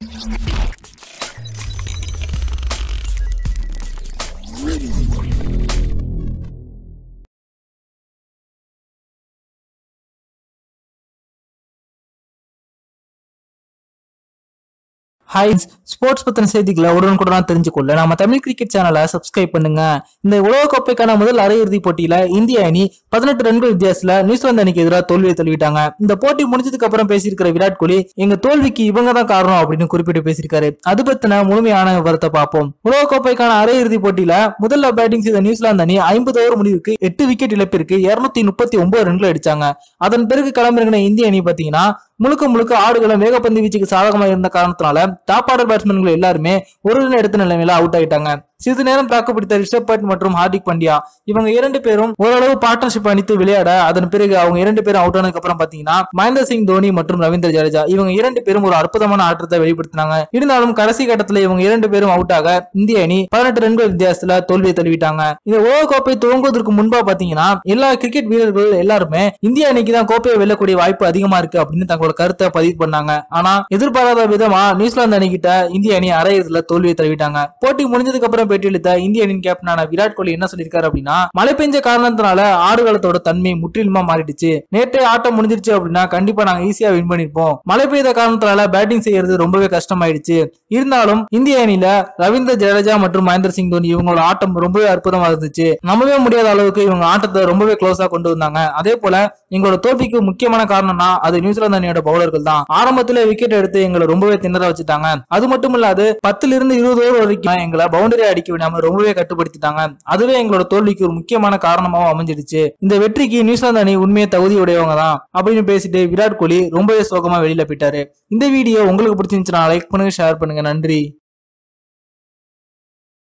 Hi, sports பத்தின செய்திகளை உடனுக்குடன் தெரிஞ்சுக்கொள்ள நம்ம தமிழ் கிரிக்கெட் சேனலை சப்ஸ்கிரைப் பண்ணுங்க. இந்த உலகக்கோப்பைக்கான முதல் அரையிறுதி போட்டியில இந்திய அணி 18 ரன்கள் வித்தியாசத்துல நியூசிலாந்து அணிக்கு எதிராக தோல்வியை தழுவிட்டாங்க. இந்த போட்டி முடிஞ்சதுக்கு அப்புறம் பேசியிருக்கிற விராட் கோலி எங்க தோல்விக்கு இவங்க தான் காரணம் அப்படின்னு குறிப்பிட்டு பேசியிருக்காரு. அது பத்தின முழுமையான விவரத்தை பார்ப்போம். உலகக்கோப்பைக்கான அரையிறுதி போட்டியில முதல்ல பேட்டிங் செய்த நியூசிலாந்து அணி 50 ஓவர் முடிவுக்கு 8 விக்கெட் இழப்பிற்கு 239 ரன்கள் அடிச்சாங்க. அதன் பிறகு களமிறங்கின இந்திய அணி பாத்தீங்கன்னா முழுக்க ஆடுகளும் வேகப்பந்து வீச்சுக்கு சாதகமாக இருந்த காரணத்தினால டாப் ஆர்டர் பேட்ஸ்மேன்கள் எல்லாருமே ஒரு ரன் எடுத்த நிலைமையில அவுட் ஆயிட்டாங்க. சிறிது நேரம் தாக்கு பிடித்த ரிஷப் பண்ட் மற்றும் ஹார்திக் பாண்டியா இவங்க 2 பேரும் ஓரளவு பார்ட்னர்ஷிப் அணித்து விளையாட அதன் பிறகு அவங்க 2 பேரும் அவுட் ஆனதுக்கு அப்புறம் பாத்தீங்கன்னா மகேந்திர சிங் தோனி மற்றும் ரவீந்திர ஜடேஜா இவங்க 2 பேரும் ஒரு அற்புதமான ஆட்டத்தை வெளிப்படுத்தினாங்க. இருந்தாலும் கடைசி கட்டத்துல இவங்க 2 பேரும் அவுட் ஆக இந்திய அணி 18 ரன்கள் வித்தியாசத்துல தோல்வியை தழுவிட்டாங்க. இந்த உலகக்கோப்பை துவங்குவதற்கு முன்பா பாத்தீங்கன்னா எல்லா கிரிக்கெட் வீரர்கள் எல்லாருமே இந்திய அணிக்கு தான் கோப்பையை வெல்லக்கூடிய வாய்ப்பு அதிகமா இருக்கு அப்படின்னு தங்களோட கருத்தை பதிவு பண்ணாங்க. ஆனா எதிர்பாராத விதமா நியூசிலாந்து அணி கிட்ட இந்திய அணி அரையிறுதியில தோல்வியை தழுவிட்டாங்க. போட்டி முடிஞ்சதுக்கு அப்புறம் பேட்டியளித்த இந்திய அணியின் கேப்டனான விராட் கோலி என்ன சொல்லியிருக்காரு அப்படின்னா, மழை பெஞ்ச காரணத்தினால ஆடுகளத்தோட தன்மை முற்றிலுமா மாறிடுச்சு. நேற்றே ஆட்டம் முடிஞ்சிருச்சு அப்படின்னா கண்டிப்பா நாங்க ஈஸியா வின் பண்ணிருப்போம். மழை பெய்த காரணத்தினால பேட்டிங் செய்யறது ரொம்பவே கஷ்டமாயிடுச்சு. இருந்தாலும் இந்திய அணியில ரவீந்திர ஜடேஜா மற்றும் மகேந்திர சிங் தோனி இவங்களோட ஆட்டம் ரொம்பவே அற்புதமா இருந்துச்சு. நம்பவே முடியாத அளவுக்கு இவங்க ஆட்டத்தை ரொம்பவே க்ளோஸா கொண்டு வந்தாங்க. அதே போல எங்களோட தோல்விக்கு முக்கியமான காரணம்னா அது நியூசிலாந்து அணியோட பவுலர்கள் தான். ஆரம்பத்துல விக்கெட் எடுத்து எங்களை ரொம்பவே திணற வச்சுட்டாங்க. அது மட்டும் இல்லாது 10 இருந்து 20 ஓவர் வரைக்கும் எங்களை பவுண்டரி அடிக்க விடாம ரொம்பவே கட்டுப்படுத்திட்டாங்க. அதுவே எங்களோட தோல்விக்கு ஒரு முக்கியமான காரணமாவும் அமைஞ்சிடுச்சு. இந்த வெற்றிக்கு நியூசிலாந்து அணி உண்மையை தகுதியுடையவங்க தான் அப்படின்னு பேசிட்டு விராட் கோலி ரொம்பவே சோகமா வெளியில போயிட்டாரு. இந்த வீடியோ உங்களுக்கு பிடிச்சிருந்துச்சுன்னா லைக் பண்ணுங்க, ஷேர் பண்ணுங்க. நன்றி.